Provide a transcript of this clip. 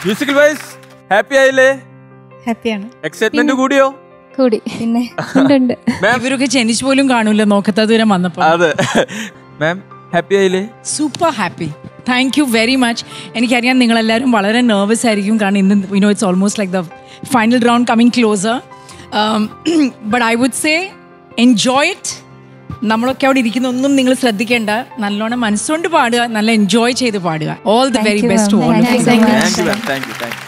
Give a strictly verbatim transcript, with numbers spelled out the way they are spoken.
Musical vice happy ആയില്ലേ? ഹാപ്പിയാണ്. Excitement കൂടിയോ? കൂടി. പിന്നെ ഇവരൊക്കെ ജനിച്ചു പോലും കാണൂല നോക്കത്ത ദൂരം വന്നപ്പോ. അതെ. മാം ഹാപ്പി ആയില്ലേ? Super happy. Thank you very much. എനിക്കറിയാം നിങ്ങളെല്ലാവരും വളരെ നെർവസ് ആയിരിക്കും, കാരണം ഇന്ന് you know it's almost like the final round coming closer. But I would say enjoy it. നമ്മളൊക്കെ അവിടെ ഇരിക്കുന്ന ഒന്നും നിങ്ങൾ ശ്രദ്ധിക്കേണ്ട, നല്ലോണം മനസ്സുകൊണ്ട് പാടുക, നല്ല എൻജോയ് ചെയ്ത് പാടുക. All the very best to all. Thank you thank U.